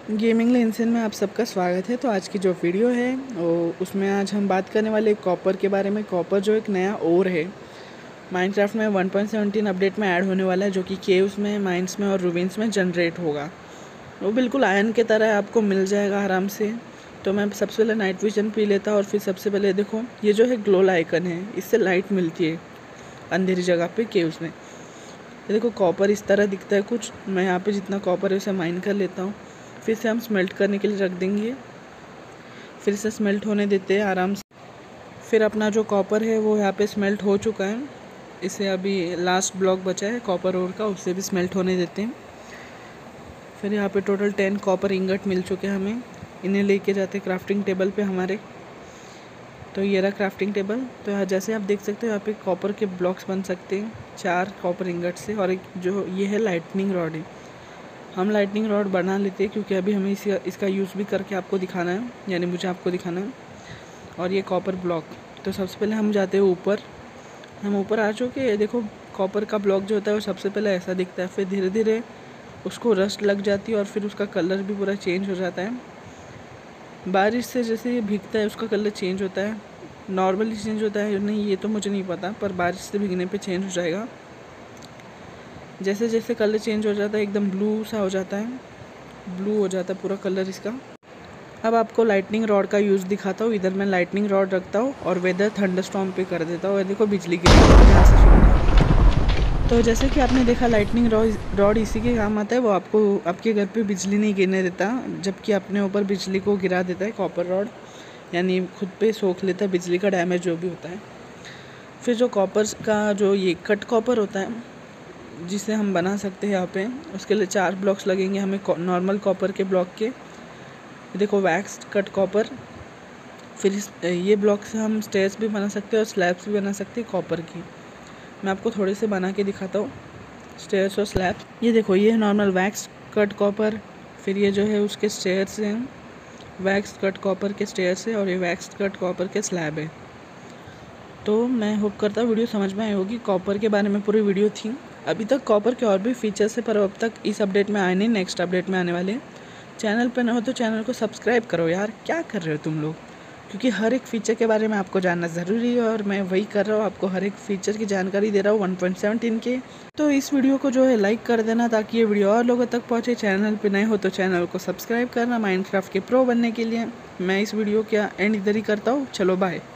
Gaming लेंसन में आप सबका स्वागत है। तो आज की जो वीडियो है वो उसमें आज हम बात करने वाले कॉपर के बारे में। कॉपर जो एक नया ओर है माइनक्राफ्ट में 1.17 अपडेट में ऐड होने वाला है, जो कि केव्स में, माइंस में और रूबिन्स में जनरेट होगा। वो बिल्कुल आयन की तरह आपको मिल जाएगा आराम से। तो मैं सबसे पहले नाइट विजन पी लेता और फिर सबसे पहले देखो ये जो है ग्लो आइकन है, इससे लाइट मिलती है अंधेरी जगह पे केव्स में। ये देखो कॉपर इस तरह दिखता है कुछ। मैं यहाँ पे जितना कॉपर है उसे माइन कर लेता हूँ। फिर से हम स्मेल्ट करने के लिए रख देंगे, फिर से स्मेल्ट होने देते हैं आराम से। फिर अपना जो कॉपर है वो यहाँ पे स्मेल्ट हो चुका है। इसे अभी लास्ट ब्लॉक बचा है कॉपर ओर का, उससे भी स्मेल्ट होने देते हैं। फिर यहाँ पे टोटल 10 कॉपर इंगट मिल चुके हैं हमें। इन्हें लेके जाते हैं क्राफ्टिंग टेबल पे हमारे। तो ये रहा क्राफ्टिंग टेबल। तो यहाँ जैसे आप देख सकते हो यहाँ पे कॉपर के ब्लॉक्स बन सकते हैं 4 कॉपर इंगट से। और एक जो ये है लाइटनिंग रॉड है, हम लाइटनिंग रॉड बना लेते हैं क्योंकि अभी हमें इसका यूज़ भी करके आपको दिखाना है, यानी मुझे आपको दिखाना है। और ये कॉपर ब्लॉक। तो सबसे पहले हम जाते हैं ऊपर। हम ऊपर आ चुके हैं। देखो कॉपर का ब्लॉक जो होता है वो सबसे पहले ऐसा दिखता है, फिर धीरे धीरे उसको रस्ट लग जाती है और फिर उसका कलर भी पूरा चेंज हो जाता है। बारिश से जैसे ये भीगता है उसका कलर चेंज होता है। नॉर्मली चेंज होता है नहीं ये तो मुझे नहीं पता, पर बारिश से भीगने पे चेंज हो जाएगा। जैसे जैसे कलर चेंज हो जाता है एकदम ब्लू सा हो जाता है, ब्लू हो जाता है पूरा कलर इसका। अब आपको लाइटनिंग रॉड का यूज़ दिखाता हूँ। इधर मैं लाइटनिंग रॉड रखता हूँ और वेदर थंडरस्टॉर्म पे कर देता हूँ। देखो बिजली गिर रही है, ध्यान से सुनना। तो जैसे कि आपने देखा लाइटनिंग रॉड इसी के काम आता है। वो आपको आपके घर पे बिजली नहीं गिरने देता, जबकि अपने ऊपर बिजली को गिरा देता है कॉपर रॉड, यानी खुद पे सोख लेता है बिजली का डैमेज जो भी होता है। फिर जो कॉपर का जो ये कट कॉपर होता है जिसे हम बना सकते हैं यहाँ पे, उसके लिए 4 ब्लॉक्स लगेंगे हमें नॉर्मल कॉपर के ब्लॉक के। देखो वैक्स कट कॉपर। फिर ये ब्लॉक से हम स्टेयर्स भी बना सकते हैं और स्लैब्स भी बना सकते हैं कॉपर की। मैं आपको थोड़े से बना के दिखाता हूँ स्टेयर्स और स्लैब्स। ये देखो ये नॉर्मल वैक्स कट कॉपर, फिर ये जो है उसके स्टेयर्स हैं, वैक्स कट कॉपर के स्टेयर्स है, और ये वैक्स कट कॉपर के स्लैब है। तो मैं होप करता हूँ वीडियो समझ में आई होगी। कॉपर के बारे में पूरी वीडियो थी। अभी तक कॉपर के और भी फीचर्स है, पर अब तक इस अपडेट में आए नहीं, नेक्स्ट अपडेट में आने वाले। चैनल पे ना हो तो चैनल को सब्सक्राइब करो यार, क्या कर रहे हो तुम लोग, क्योंकि हर एक फीचर के बारे में आपको जानना ज़रूरी है और मैं वही कर रहा हूँ, आपको हर एक फीचर की जानकारी दे रहा हूँ 1.17 के। तो इस वीडियो को जो है लाइक कर देना ताकि ये वीडियो और लोगों तक पहुँचे। चैनल पे नए हो तो चैनल को सब्सक्राइब करना माइनक्राफ्ट के प्रो बनने के लिए। मैं इस वीडियो का एंड इधर ही करता हूँ। चलो बाय।